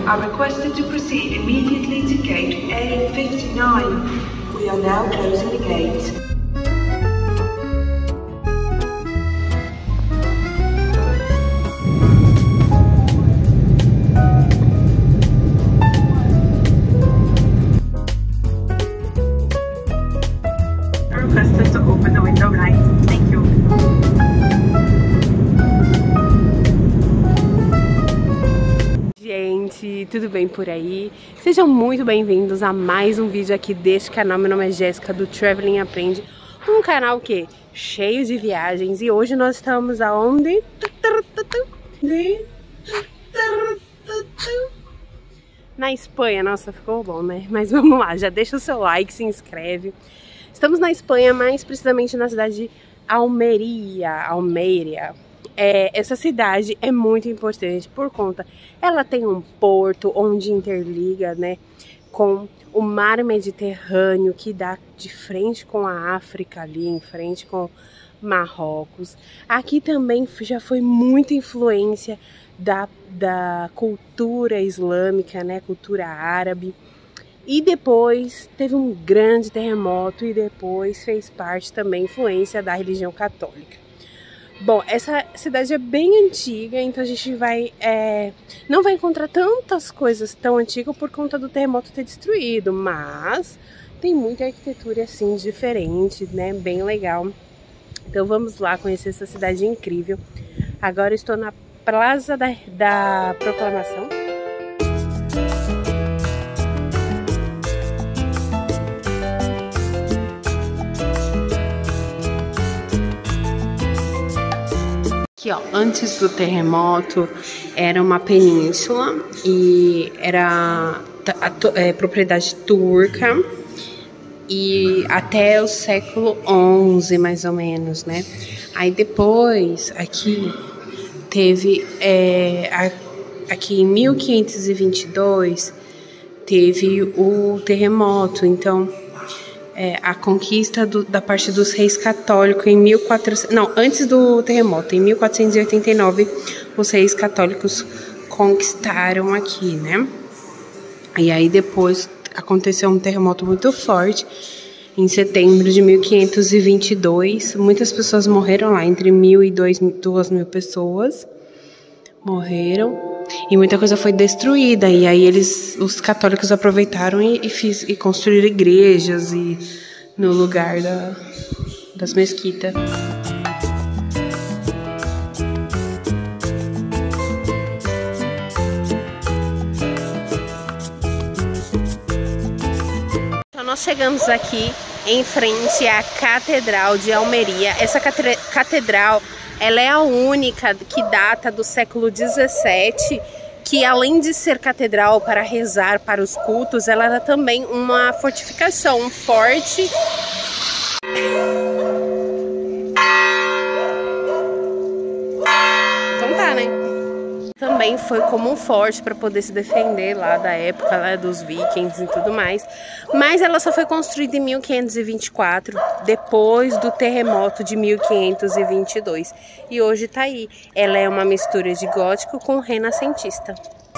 are requested to proceed immediately to gate A59. We are now closing the gate. Requested to open the window, guys. Thank you. Gente, tudo bem por aí? Sejam muito bem-vindos a mais um vídeo aqui deste canal. Meu nome é Jéssica, do Traveling Aprende, um canal que cheio de viagens. E hoje nós estamos aonde? Na Espanha. Nossa, ficou bom, né? Mas vamos lá, já deixa o seu like, se inscreve. Estamos na Espanha, mais precisamente na cidade de Almeria. Essa cidade é muito importante por conta, ela tem um porto onde interliga, né, com o mar Mediterrâneo, que dá de frente com a África ali, em frente com Marrocos. Aqui também já foi muita influência da cultura islâmica, né, cultura árabe. E depois teve um grande terremoto e depois fez parte também influência da religião católica. Bom, essa cidade é bem antiga, então a gente não vai encontrar tantas coisas tão antigas por conta do terremoto ter destruído, mas tem muita arquitetura assim diferente, né? Bem legal. Então vamos lá conhecer essa cidade incrível. Agora eu estou na Praça da Proclamação. Aqui, ó, antes do terremoto era uma península e era propriedade turca, e até o século XI mais ou menos, né? Aí depois aqui teve aqui em 1522 teve o terremoto. Então a conquista da parte dos reis católicos em 1400... Não, antes do terremoto, em 1489, os reis católicos conquistaram aqui, né? E aí depois aconteceu um terremoto muito forte, em setembro de 1522. Muitas pessoas morreram lá, entre 1.000 e 2.000 pessoas morreram. E muita coisa foi destruída, e aí os católicos aproveitaram e construíram igrejas no lugar das mesquitas. Então nós chegamos aqui em frente à Catedral de Almeria. Essa catedral, ela é a única que data do século XVII, que além de ser catedral para rezar para os cultos, ela era também uma fortificação, um forte. Então tá, né? Também foi como um forte para poder se defender lá da época lá dos vikings e tudo mais. Mas ela só foi construída em 1524, depois do terremoto de 1522. E hoje tá aí. Ela é uma mistura de gótico com renascentista.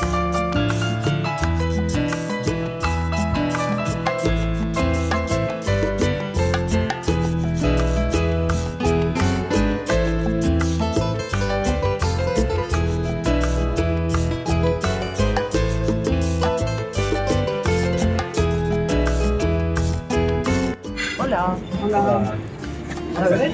Hola. A ver.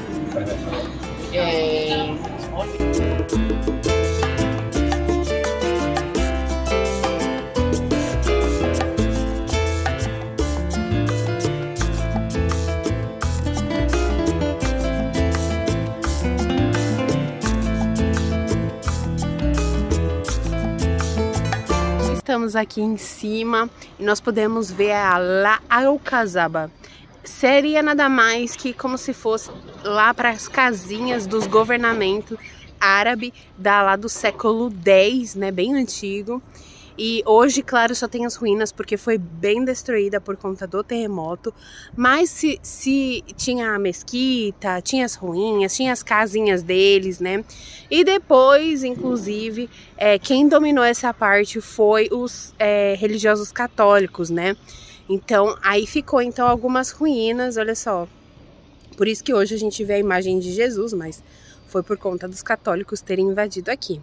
Estamos aqui em cima e nós podemos ver a La Alcazaba. Seria nada mais que como se fosse lá para as casinhas dos governamentos árabe lá do século X, né, bem antigo. E hoje, claro, só tem as ruínas porque foi bem destruída por conta do terremoto. Mas se tinha a mesquita, tinha as ruínas, tinha as casinhas deles, né? E depois, inclusive, quem dominou essa parte foi os religiosos católicos, né? Então, aí ficou então algumas ruínas, olha só. Por isso que hoje a gente vê a imagem de Jesus, mas foi por conta dos católicos terem invadido aqui.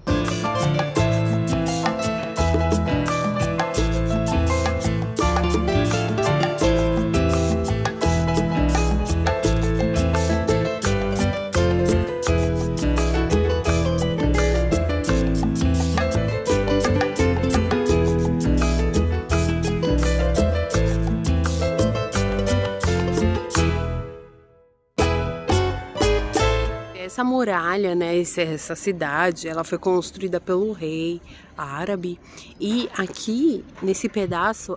Essa muralha, né, essa cidade, ela foi construída pelo rei árabe. E aqui, nesse pedaço,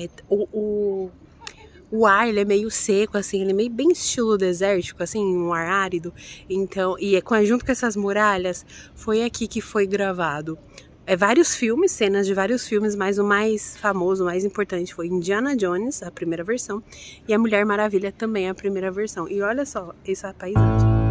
o ar ele é meio seco, assim, ele é meio bem estilo desértico, assim, um ar árido. Então, junto com essas muralhas, foi aqui que foi gravado vários filmes, cenas de vários filmes, mas o mais famoso, o mais importante foi Indiana Jones, a primeira versão, e a Mulher Maravilha também, a primeira versão. E olha só essa paisagem.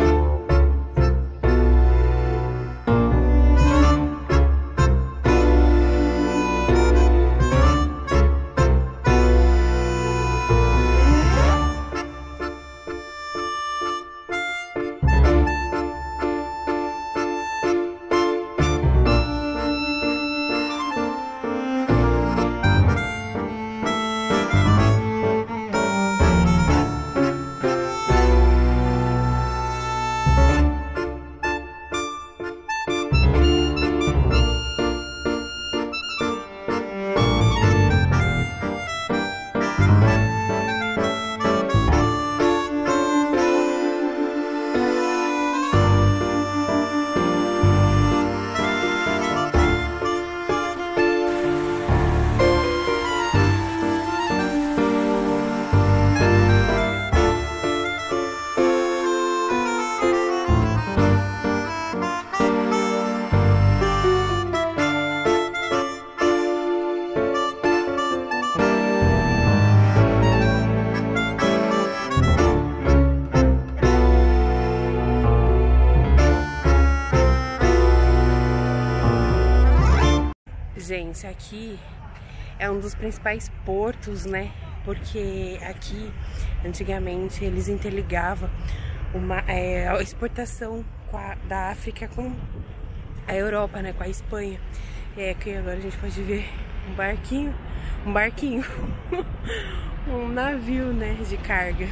Gente, aqui é um dos principais portos, né? Porque aqui, antigamente, eles interligavam a exportação da África com a Europa, né? Com a Espanha. E aqui agora a gente pode ver um barquinho, um navio, né? De carga.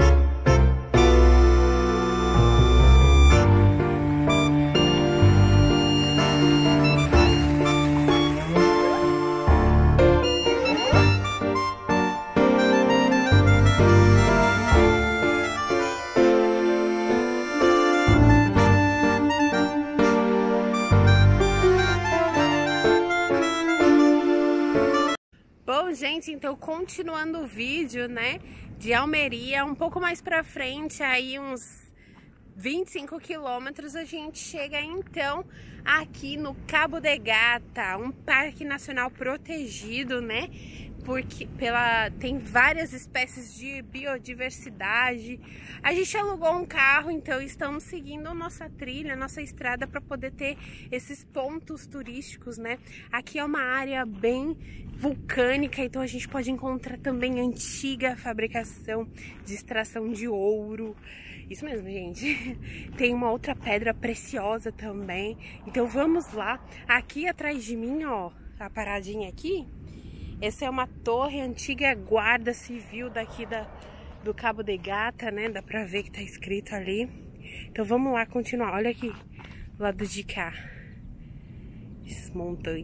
Bom, gente, então continuando o vídeo, né, de Almeria, um pouco mais pra frente, aí uns 25 quilômetros, a gente chega então aqui no Cabo de Gata, um parque nacional protegido, né, porque tem várias espécies de biodiversidade. A gente alugou um carro, então estamos seguindo nossa trilha, nossa estrada para poder ter esses pontos turísticos, né? Aqui é uma área bem vulcânica, então a gente pode encontrar também antiga fabricação de extração de ouro. Isso mesmo, gente. Tem uma outra pedra preciosa também. Então vamos lá. Aqui atrás de mim, ó, a paradinha aqui. Essa é uma torre antiga guarda civil daqui do Cabo de Gata, né? Dá pra ver que tá escrito ali. Então vamos lá continuar. Olha aqui, do lado de cá. Essas montanhas.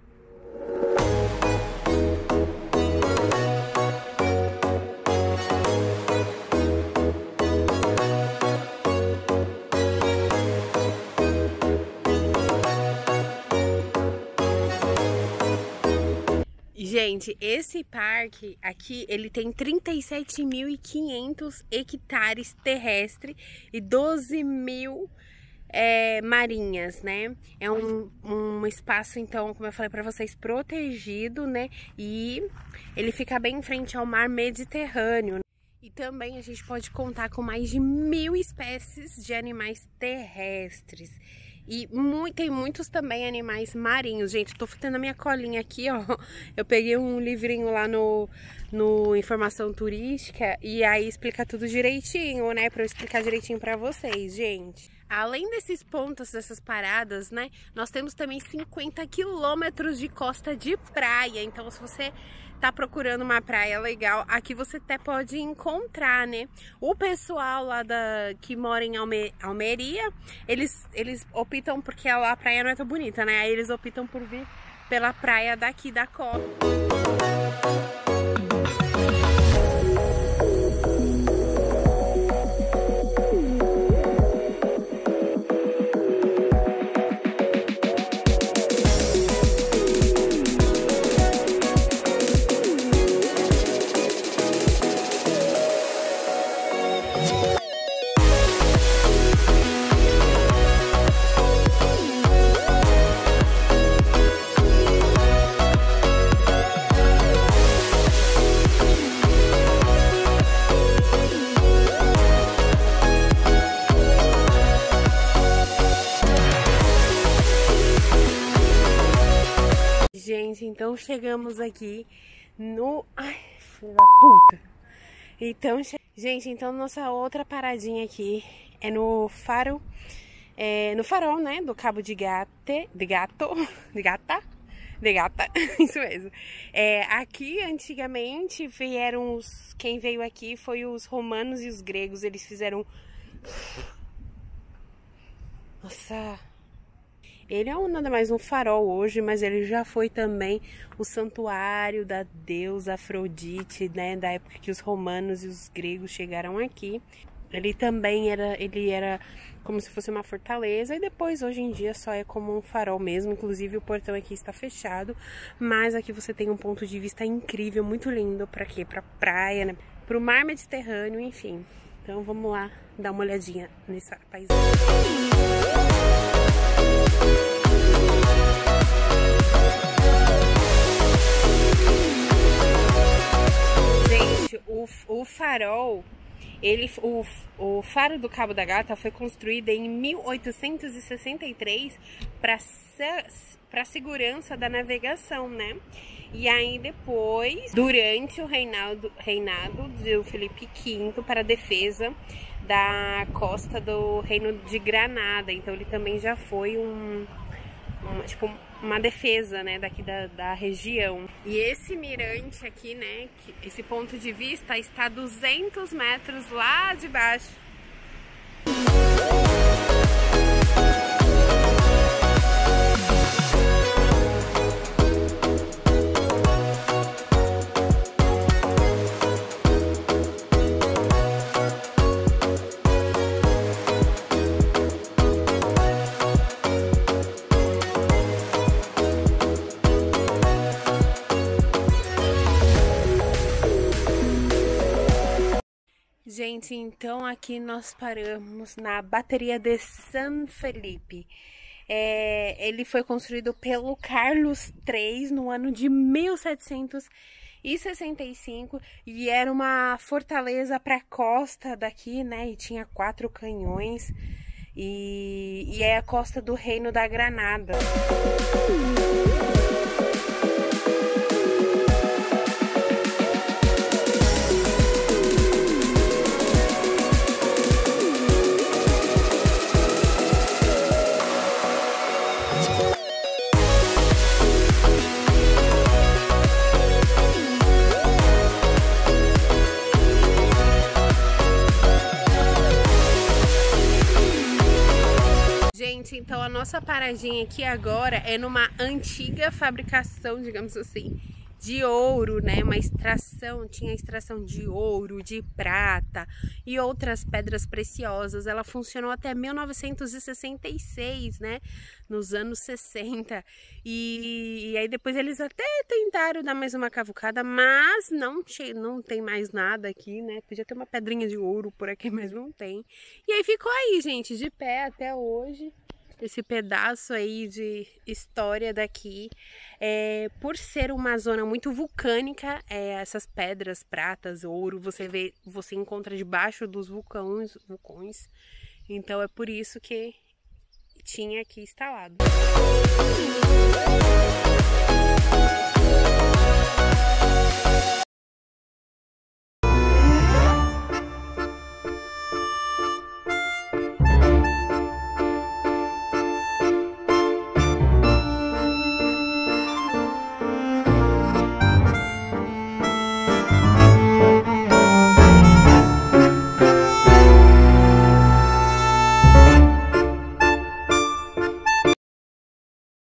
Gente, esse parque aqui, ele tem 37.500 hectares terrestres e 12 mil marinhas, né? É um espaço, então, como eu falei pra vocês, protegido, né? E ele fica bem em frente ao mar Mediterrâneo. E também a gente pode contar com mais de 1000 espécies de animais terrestres. E tem muitos também animais marinhos. Gente, tô tendo a minha colinha aqui, ó. Eu peguei um livrinho lá no Informação Turística e aí explica tudo direitinho, né? Pra eu explicar direitinho pra vocês, gente. Além desses pontos, dessas paradas, né? Nós temos também 50 quilômetros de costa de praia. Então, se você tá procurando uma praia legal, aqui você até pode encontrar, né? O pessoal lá que mora em Almeria, eles optam, porque lá a praia não é tão bonita, né? Aí eles optam por vir pela praia daqui da costa. Gente, então chegamos aqui no... Ai, filho da puta! Então, gente, então nossa outra paradinha aqui é no farol, né, do Cabo de Gata, isso mesmo. Aqui, antigamente, quem veio aqui foi os romanos e os gregos, eles fizeram... Nossa... Ele é nada mais um farol hoje, mas ele já foi também o santuário da deusa Afrodite, né? Da época que os romanos e os gregos chegaram aqui. Ele também era como se fosse uma fortaleza, e depois hoje em dia só é como um farol mesmo. Inclusive o portão aqui está fechado, mas aqui você tem um ponto de vista incrível, muito lindo. Para quê? Para praia, né? Para o mar Mediterrâneo, enfim. Então vamos lá dar uma olhadinha nessa paisagem. Gente, o farol, o faro do Cabo da Gata foi construído em 1863 para segurança da navegação, né? E aí depois, durante o reinado do Felipe V, para a defesa da costa do Reino de Granada. Então ele também já foi uma defesa, né, daqui da região. E esse mirante aqui, né, esse ponto de vista está a 200 metros lá de baixo. Gente, então aqui nós paramos na bateria de San Felipe. Ele foi construído pelo Carlos III no ano de 1765 e era uma fortaleza para a costa daqui, né? E tinha 4 canhões e é a costa do Reino da Granada. Então a nossa paradinha aqui agora é numa antiga fabricação, digamos assim, de ouro, né? Uma extração, tinha extração de ouro, de prata e outras pedras preciosas. Ela funcionou até 1966, né? Nos anos 60. E aí depois eles até tentaram dar mais uma cavucada, mas não tem mais nada aqui, né? Podia ter uma pedrinha de ouro por aqui, mas não tem. E aí ficou aí, gente, de pé até hoje. Esse pedaço aí de história daqui, por ser uma zona muito vulcânica, essas pedras, pratas, ouro, você encontra debaixo dos vulcões, então é por isso que tinha aqui instalado.